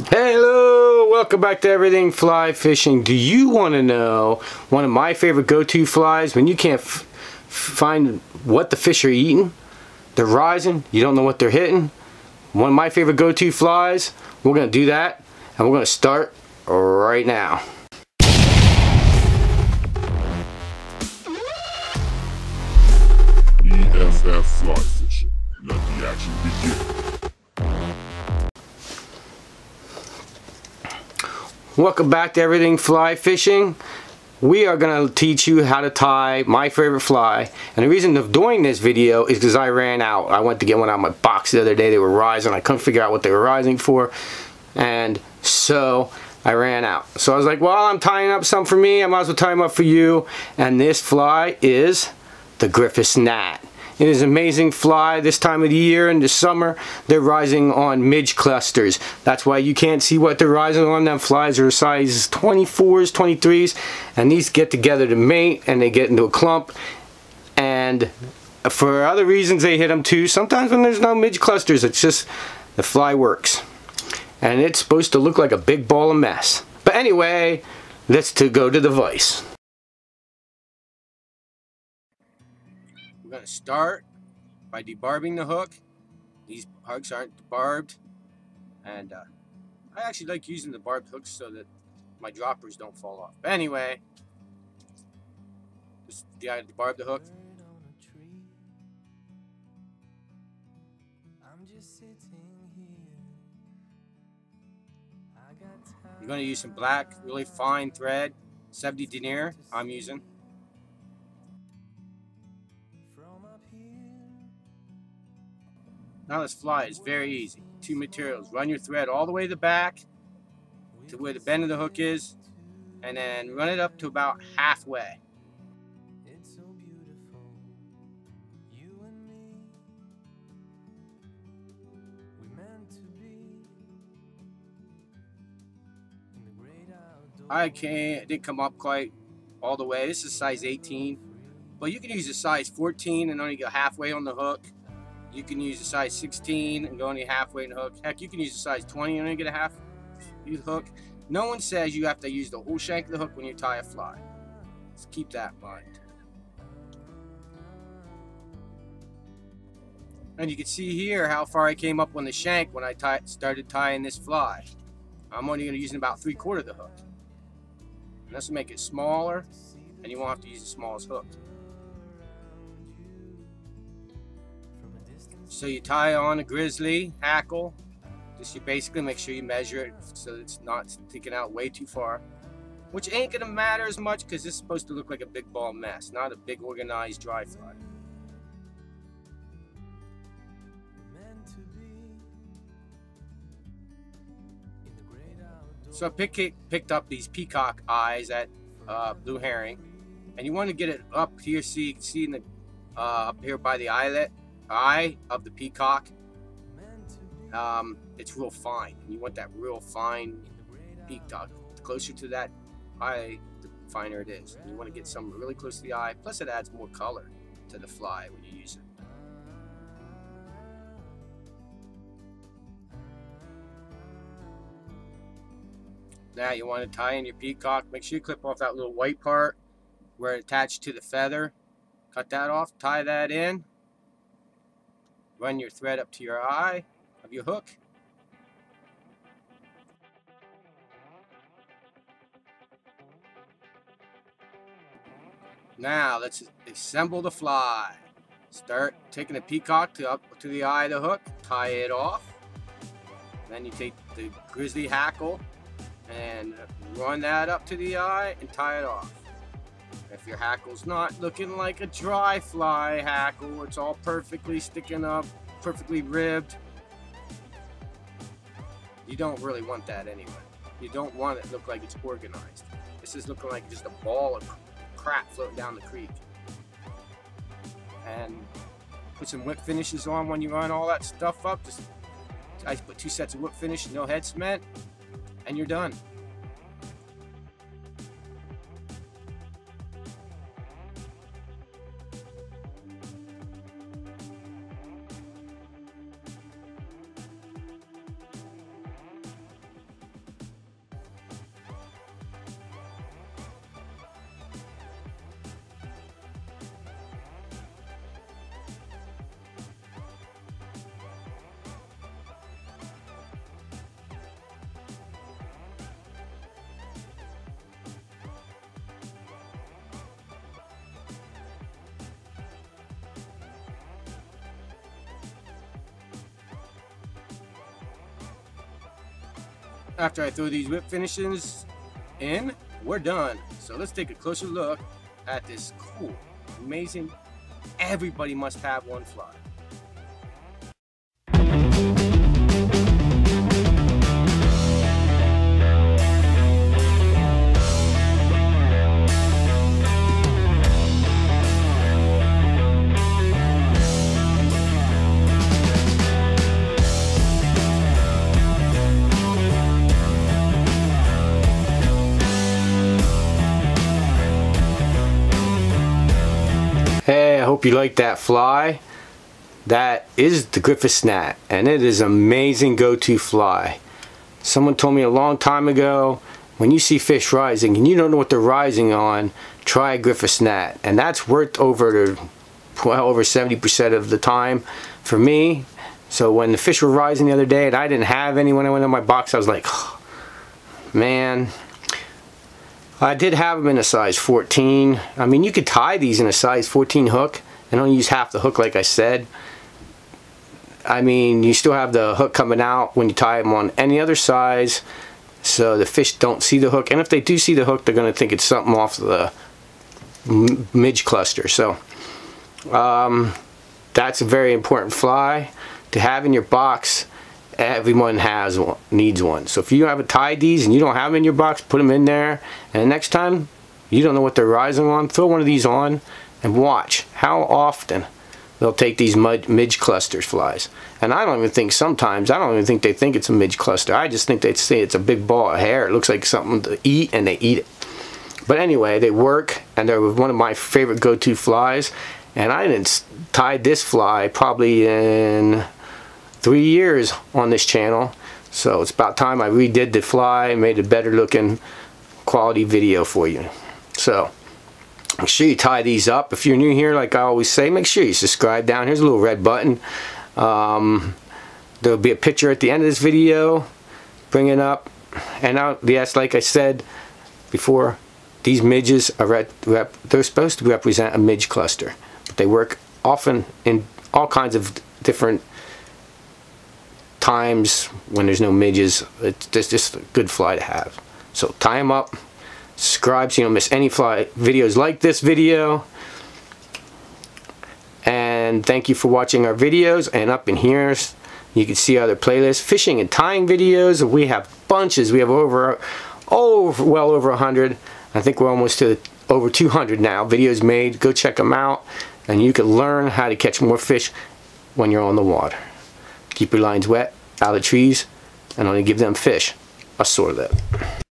Hello, welcome back to Everything Fly Fishing. Do you want to know one of my favorite go-to flies when you can't find what the fish are eating? They're rising, you don't know what they're hitting. One of my favorite go-to flies. We're going to do that, and we're going to start right now. EFF Fly Fishing. Let the action begin. Welcome back to Everything Fly Fishing. We are going to teach you how to tie my favorite fly. And the reason of doing this video is because I ran out. I went to get one out of my box the other day. They were rising. I couldn't figure out what they were rising for. And so I ran out. So I was like, well, I'm tying up some for me. I might as well tie them up for you. And this fly is the Griffith's gnat. It is an amazing fly this time of the year in the summer. They're rising on midge clusters. That's why you can't see what they're rising on. Them flies are size 24s, 23s, and these get together to mate and they get into a clump. And for other reasons they hit them too. Sometimes when there's no midge clusters, it's just the fly works. And it's supposed to look like a big ball of mess. But anyway, let's go to the vise. We're going to start by debarbing the hook. These hooks aren't barbed, and I actually like using the barbed hooks so that my droppers don't fall off. But anyway, just debarb the hook. You're going to use some black, really fine thread, 70 denier I'm using. Now this fly is very easy. Two materials. Run your thread all the way to the back to where the bend of the hook is, and then run it up to about halfway. It didn't come up quite all the way. This is size 18, but you can use a size 14 and only go halfway on the hook. You can use a size 16 and go only halfway in the hook. Heck, you can use a size 20 and only get a half hook. No one says you have to use the whole shank of the hook when you tie a fly. Let's keep that in mind. And you can see here how far I came up on the shank when I started tying this fly. I'm only going to use about 3/4 of the hook. And this will make it smaller, and you won't have to use the smallest hook. So you tie on a grizzly hackle. Just you basically make sure you measure it so it's not sticking out way too far. Which ain't gonna matter as much because it's supposed to look like a big ball mess, not a big organized dry fly. So I picked up these peacock eyes at Blue Herring, and you want to get it up here so you can see in the up here by the eye of the peacock. It's real fine, and you want that real fine peacock. The closer to that eye, the finer it is. And you want to get some really close to the eye, plus it adds more color to the fly when you use it. Now you want to tie in your peacock. Make sure you clip off that little white part where it attached to the feather. Cut that off, tie that in. Run your thread up to your eye of your hook. Now let's assemble the fly. Start taking the peacock up to the eye of the hook, tie it off. Then you take the grizzly hackle and run that up to the eye and tie it off. If your hackle's not looking like a dry fly hackle, it's all perfectly sticking up, perfectly ribbed, you don't really want that anyway. You don't want it to look like it's organized. This is looking like just a ball of crap floating down the creek. And put some whip finishes on when you run all that stuff up. I put 2 sets of whip finish, no head cement, and you're done. After I throw these whip finishes in, we're done. So let's take a closer look at this cool, amazing, everybody must have one fly. Hey, I hope you like that fly. That is the Griffith Snat, and it is an amazing go-to fly. Someone told me a long time ago, when you see fish rising and you don't know what they're rising on, try a Griffith Snat, and that's worth over 70% of the time for me. So when the fish were rising the other day and I didn't have any when I went in my box, I was like, oh, man. I did have them in a size 14. I mean, you could tie these in a size 14 hook and only use half the hook like I said. I mean, you still have the hook coming out when you tie them on any other size, so the fish don't see the hook. And if they do see the hook, they're going to think it's something off the midge cluster. So that's a very important fly to have in your box. Everyone has one, needs one. So if you haven't tied these and you don't have them in your box, put them in there, and the next time you don't know what they're rising on, throw one of these on and watch how often they'll take these midge clusters flies. And I don't even think sometimes, I don't even think they think it's a midge cluster. I just think they say it's a big ball of hair. It looks like something to eat, and they eat it. But anyway, they work, and they're one of my favorite go-to flies. And I didn't tie this fly probably in 3 years on this channel, so it's about time I redid the fly and made a better looking quality video for you. So make sure you tie these up. If you're new here, like I always say, make sure you subscribe down. Here's a little red button. There'll be a picture at the end of this video. Bring it up. And yes, like I said before, these midges are they're supposed to represent a midge cluster, but they work often in all kinds of different times when there's no midges. It's just a good fly to have. So tie them up, subscribe so you don't miss any fly videos like this video, and thank you for watching our videos. And up in here you can see other playlists, fishing and tying videos. We have bunches. We have well over 100. I think we're almost to over 200 now videos made. Go check them out, and you can learn how to catch more fish when you're on the water. Keep your lines wet, out of trees, and only give them fish a sore lip.